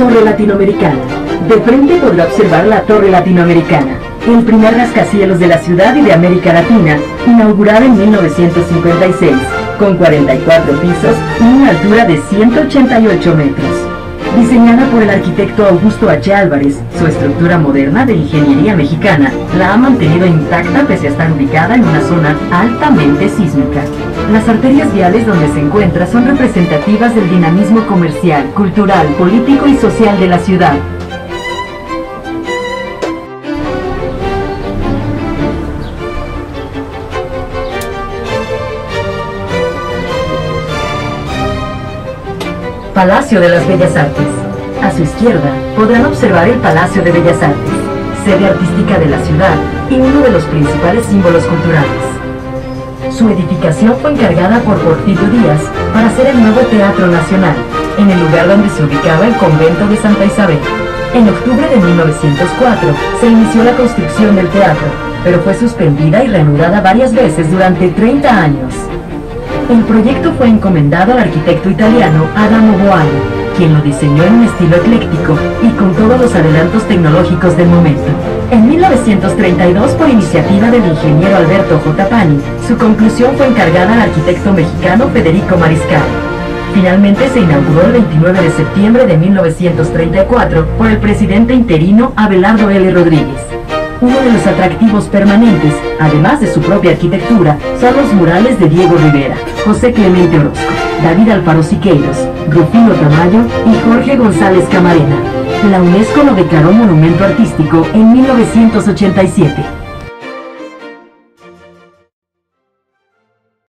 Torre Latinoamericana. De frente podrá observar la Torre Latinoamericana, el primer rascacielos de la ciudad y de América Latina, inaugurada en 1956, con 44 pisos y una altura de 188 metros. Diseñada por el arquitecto Augusto H. Álvarez, su estructura moderna de ingeniería mexicana la ha mantenido intacta pese a estar ubicada en una zona altamente sísmica. Las arterias viales donde se encuentra son representativas del dinamismo comercial, cultural, político y social de la ciudad. Palacio de las Bellas Artes. A su izquierda podrán observar el Palacio de Bellas Artes, sede artística de la ciudad y uno de los principales símbolos culturales. Su edificación fue encargada por Porfirio Díaz para hacer el nuevo Teatro Nacional, en el lugar donde se ubicaba el convento de Santa Isabel. En octubre de 1904 se inició la construcción del teatro, pero fue suspendida y reanudada varias veces durante 30 años. El proyecto fue encomendado al arquitecto italiano Adamo Boali, quien lo diseñó en un estilo ecléctico y con todos los adelantos tecnológicos del momento. En 1932, por iniciativa del ingeniero Alberto J. Pani, su conclusión fue encargada al arquitecto mexicano Federico Mariscal. Finalmente se inauguró el 29 de septiembre de 1934 por el presidente interino Abelardo L. Rodríguez. Uno de los atractivos permanentes, además de su propia arquitectura, son los murales de Diego Rivera, José Clemente Orozco, David Alfaro Siqueiros, Rufino Tamayo y Jorge González Camarena. La UNESCO lo declaró monumento artístico en 1987.